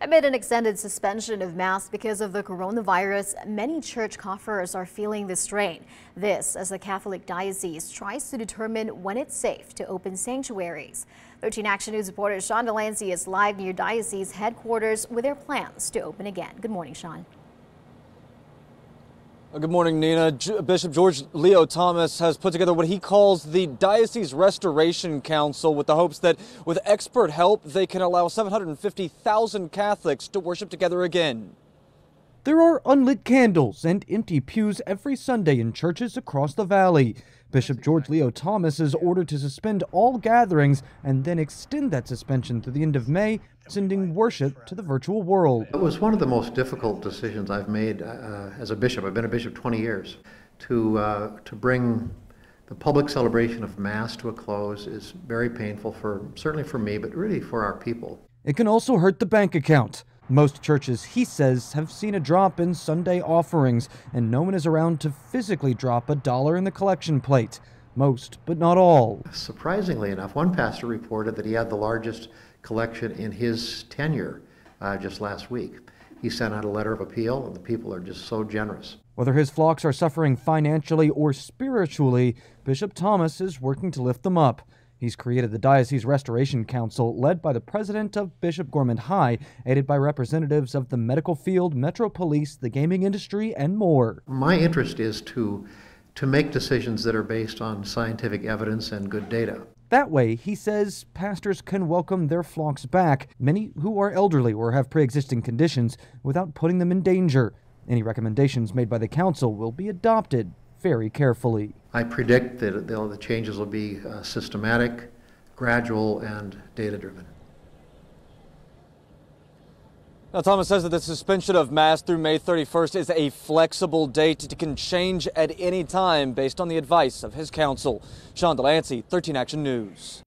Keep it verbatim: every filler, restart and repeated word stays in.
Amid an extended suspension of Mass because of the coronavirus, many church coffers are feeling the strain. This as the Catholic Diocese tries to determine when it's safe to open sanctuaries. thirteen Action News reporter Sean Delancey is live near Diocese headquarters with their plans to open again. Good morning, Sean. Good morning, Nina. Bishop George Leo Thomas has put together what he calls the Diocese Restoration Council with the hopes that with expert help, they can allow seven hundred fifty thousand Catholics to worship together again. There are unlit candles and empty pews every Sunday in churches across the valley. Bishop George Leo Thomas is ordered to suspend all gatherings and then extend that suspension through the end of May, sending worship to the virtual world. It was one of the most difficult decisions I've made uh, as a bishop. I've been a bishop twenty years. To, uh, to bring the public celebration of Mass to a close is very painful, for certainly for me, but really for our people. It can also hurt the bank account. Most churches, he says, have seen a drop in Sunday offerings, and no one is around to physically drop a dollar in the collection plate. Most, but not all. Surprisingly enough, one pastor reported that he had the largest collection in his tenure uh, just last week. He sent out a letter of appeal, and the people are just so generous. Whether his flocks are suffering financially or spiritually, Bishop Thomas is working to lift them up. He's created the Diocese Restoration Council, led by the president of Bishop Gorman High, aided by representatives of the medical field, Metro Police, the gaming industry, and more. My interest is to, to make decisions that are based on scientific evidence and good data. That way, he says, pastors can welcome their flocks back, many who are elderly or have pre-existing conditions, without putting them in danger. Any recommendations made by the council will be adopted very carefully. I predict that the changes will be uh, systematic, gradual, and data-driven. Now, Thomas says that the suspension of Mass through May thirty-first is a flexible date. It can change at any time based on the advice of his council. Sean Delancey, thirteen Action News.